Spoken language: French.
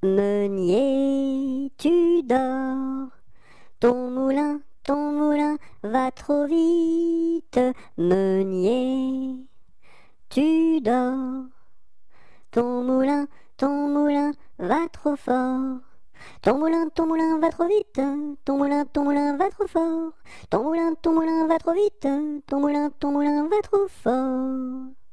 Meunier, tu dors. Ton moulin va trop vite. Meunier, tu dors. Ton moulin va trop fort. Ton moulin va trop vite. Ton moulin va trop fort. Ton moulin va trop vite. Ton moulin va trop fort.